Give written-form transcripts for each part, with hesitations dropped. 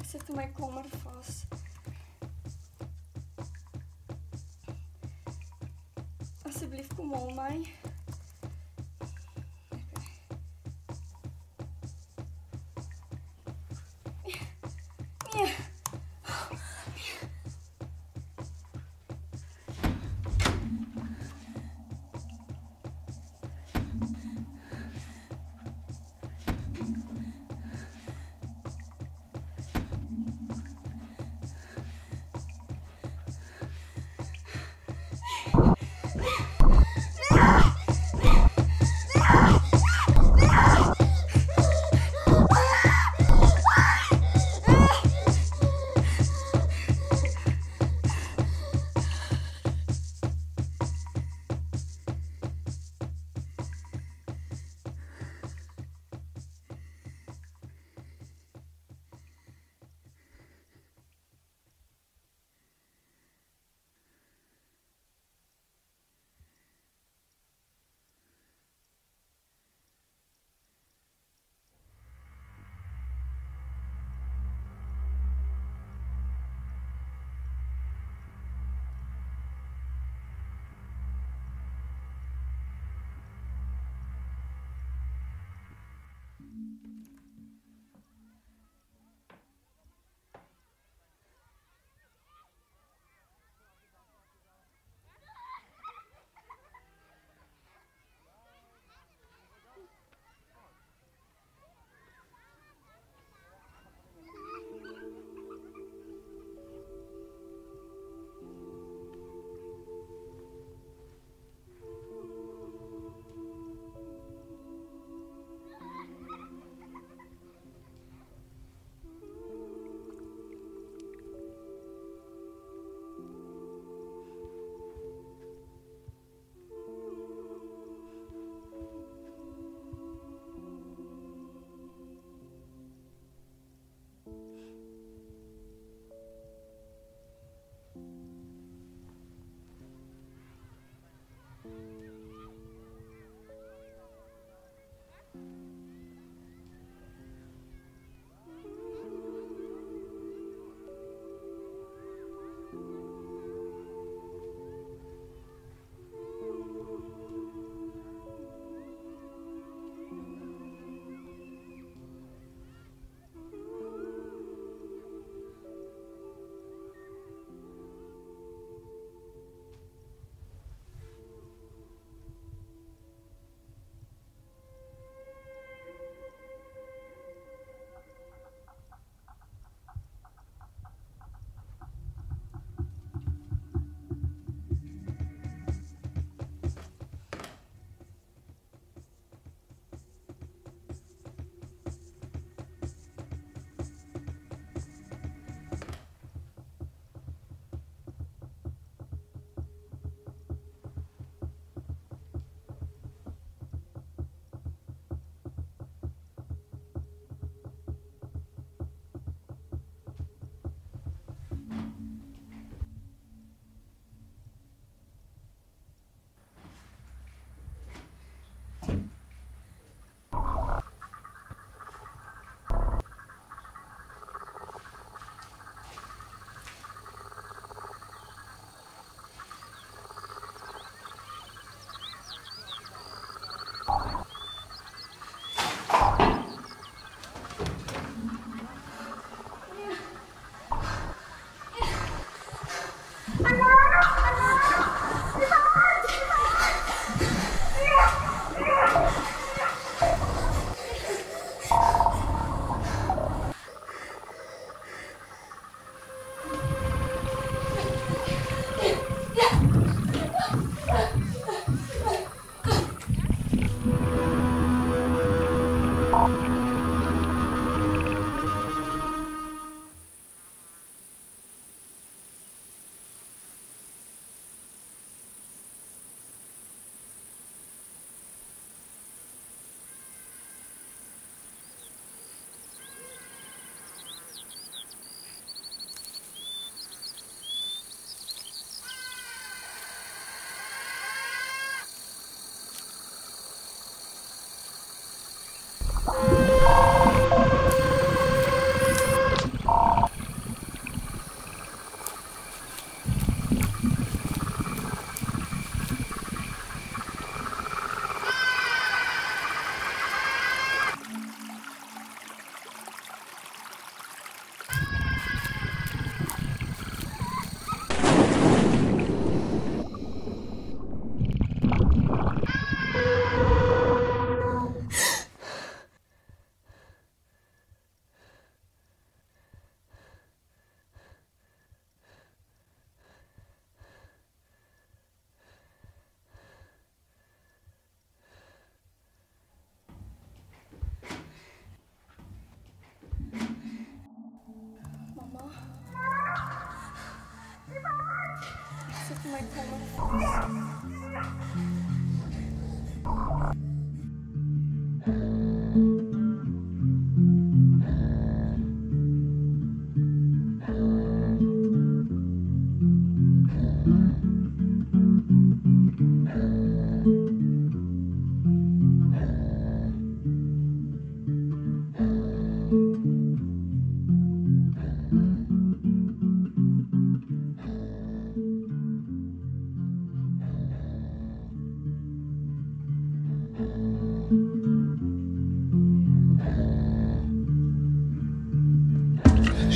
Zet mijn kom maar vast. Alsjeblieft, kom op mij. Ja.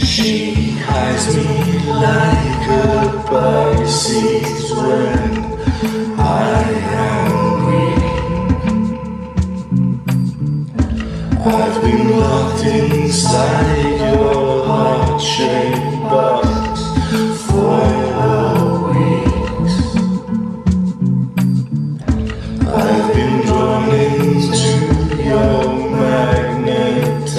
She hides me like a Pisces when I am weak. I've been locked inside your heart-shaped box for weeks. I've been drawn into your magnet.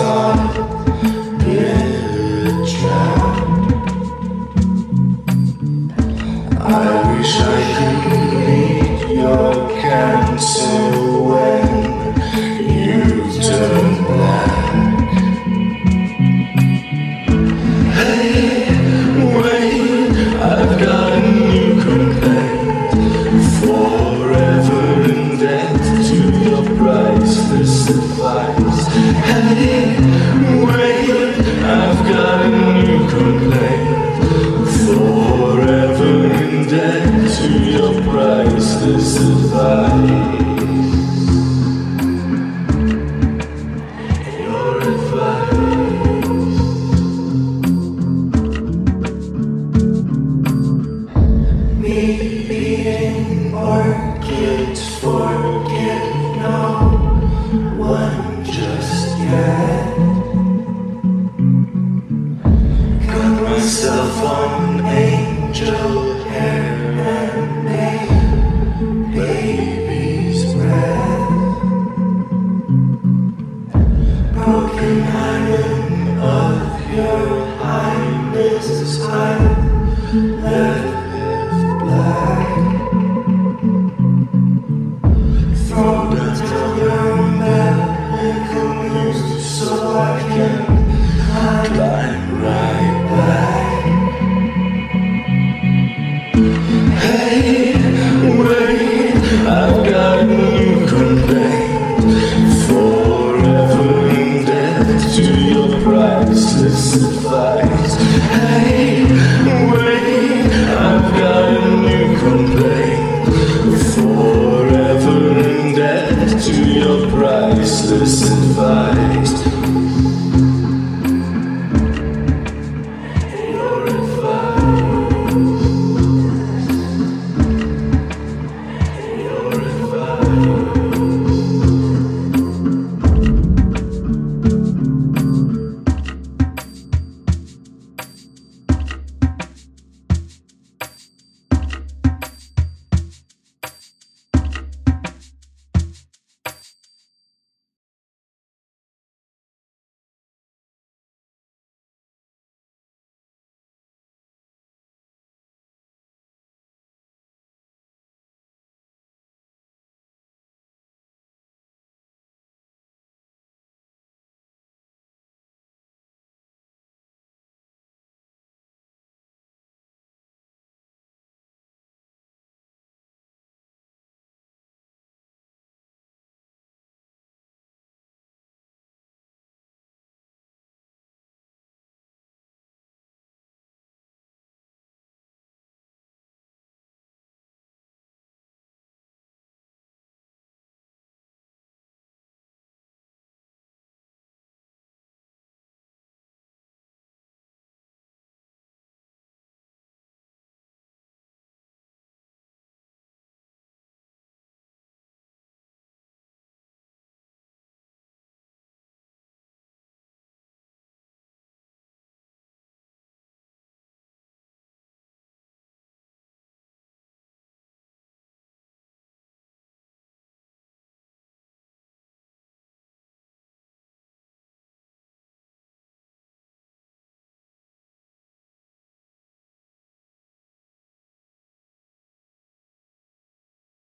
I wish I could read your cancer when you turn black. Hey, wait, I've got a new complaint. Forever in debt to your priceless advice. Hey, wait, I've got a new complaint. Forever in debt to your priceless advice. Your advice. Me being orchids forgive no one just yet. Got myself on angel hair and made baby's breath. Broken iron of your highness, I'm left black. Throw down your medical news so I can climb right back. Hey, wait, I've got a new complaint. Forever in debt to your priceless advice. Hey, wait, I've got a new complaint. Forever in debt to your priceless advice.